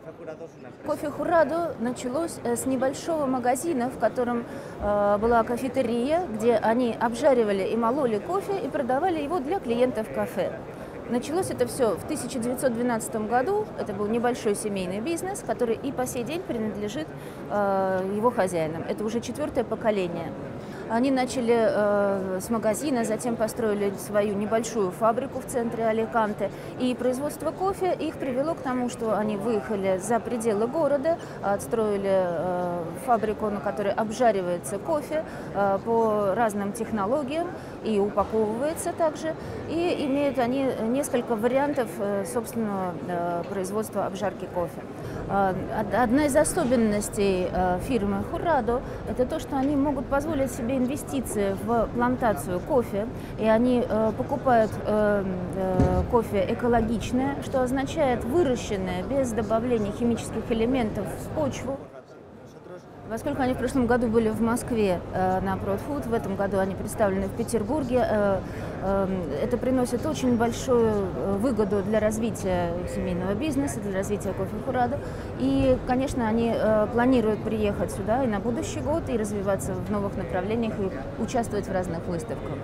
Кофе Хурадо началось с небольшого магазина, в котором была кафетерия, где они обжаривали и мололи кофе и продавали его для клиентов кафе. Началось это все в 1912 году. Это был небольшой семейный бизнес, который и по сей день принадлежит его хозяинам. Это уже четвертое поколение. Они начали с магазина, затем построили свою небольшую фабрику в центре Аликанте. И производство кофе их привело к тому, что они выехали за пределы города, отстроили фабрику, на которой обжаривается кофе по разным технологиям и упаковывается также. И имеют они несколько вариантов собственного производства обжарки кофе. Одна из особенностей фирмы Хурадо – это то, что они могут позволить себе инвестиции в плантацию кофе, и они покупают кофе экологичное, что означает выращенное без добавления химических элементов в почву. Поскольку они в прошлом году были в Москве на Продфуд, в этом году они представлены в Петербурге, это приносит очень большую выгоду для развития семейного бизнеса, для развития кофе Хурадо. И, конечно, они планируют приехать сюда и на будущий год, и развиваться в новых направлениях, и участвовать в разных выставках.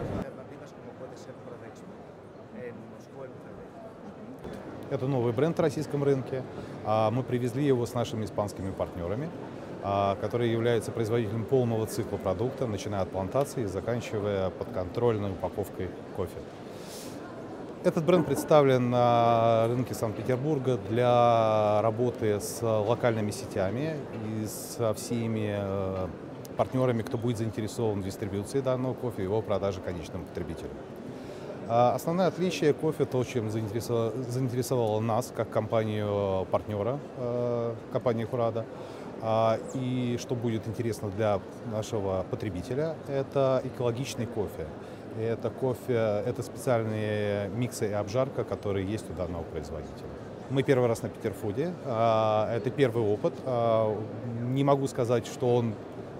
Это новый бренд на российском рынке. Мы привезли его с нашими испанскими партнерами, которые являются производителем полного цикла продукта, начиная от плантации и заканчивая подконтрольной упаковкой кофе. Этот бренд представлен на рынке Санкт-Петербурга для работы с локальными сетями и со всеми партнерами, кто будет заинтересован в дистрибьюции данного кофе и его продаже конечному потребителю. Основное отличие кофе, то, чем заинтересовало нас, как компанию-партнера компании Хурадо, и что будет интересно для нашего потребителя, это экологичный кофе. Это специальные миксы и обжарка, которые есть у данного производителя. Мы первый раз на Петерфуде, это первый опыт. Не могу сказать, что он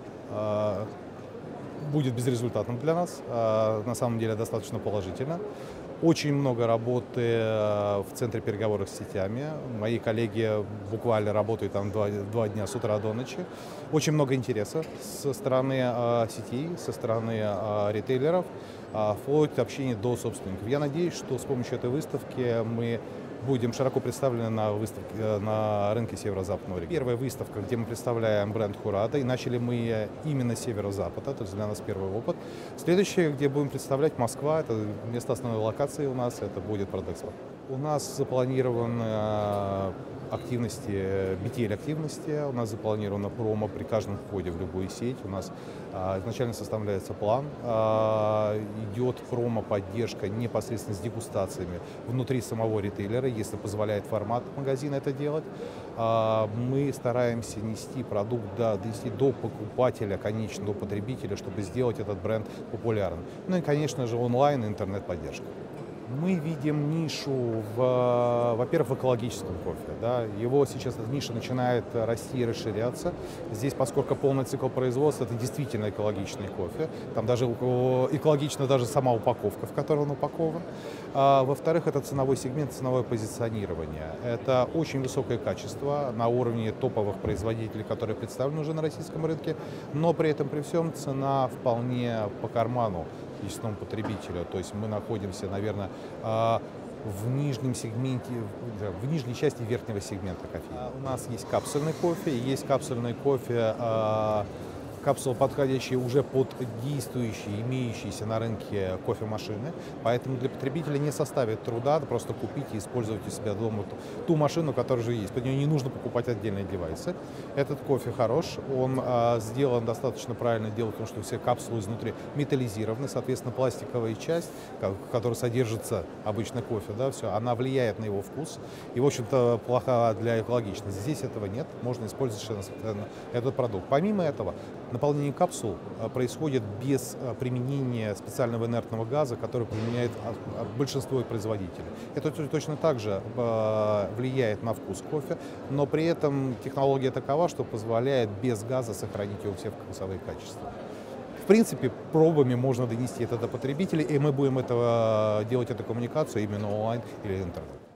будет безрезультатным для нас, на самом деле достаточно положительно. Очень много работы в центре переговоров с сетями. Мои коллеги буквально работают там два дня с утра до ночи. Очень много интереса со стороны сетей, со стороны ритейлеров, вплоть общения до собственников. Я надеюсь, что с помощью этой выставки мы будем широко представлены на рынке северо-западного региона. Первая выставка, где мы представляем бренд Хурадо, и начали мы именно с северо-запада, то есть для нас первый опыт. Следующее, где будем представлять, Москва, это место основной локации у нас, это будет Продэкспо. У нас запланированы активности, BTL-активности, у нас запланировано промо при каждом входе в любую сеть. У нас изначально составляется план, идет промо-поддержка непосредственно с дегустациями внутри самого ритейлера, если позволяет формат магазина это делать. Мы стараемся нести продукт, донести до покупателя, конечно, до потребителя, чтобы сделать этот бренд популярным. Ну и, конечно же, онлайн и интернет-поддержка. Мы видим нишу, во-первых, в экологическом кофе. Да. Его сейчас эта ниша начинает расти и расширяться. Здесь, поскольку полный цикл производства, это действительно экологичный кофе. Там даже экологична даже сама упаковка, в которой он упакован. Во-вторых, это ценовой сегмент, ценовое позиционирование. Это очень высокое качество на уровне топовых производителей, которые представлены уже на российском рынке, но при этом при всем цена вполне по карману конечному потребителю. То есть мы находимся, наверное, в нижнем сегменте, в нижней части верхнего сегмента кофе. У нас есть капсульный кофе, есть капсульный кофе, капсулы, подходящие уже под действующие, имеющиеся на рынке кофемашины. Поэтому для потребителя не составит труда просто купить и использовать у себя дома ту машину, которая уже есть. Под нее не нужно покупать отдельные девайсы. Этот кофе хорош, он сделан достаточно правильно, дело в том, что все капсулы изнутри металлизированы, соответственно, пластиковая часть, в которой содержится обычно кофе, да, все, она влияет на его вкус и, в общем-то, плоха для экологичности. Здесь этого нет, можно использовать совершенно этот продукт. Помимо этого, наполнение капсул происходит без применения специального инертного газа, который применяет большинство производителей. Это точно так же влияет на вкус кофе, но при этом технология такова, что позволяет без газа сохранить его все вкусовые качества. В принципе, пробами можно донести это до потребителей, и мы будем делать эту коммуникацию именно онлайн или интернет.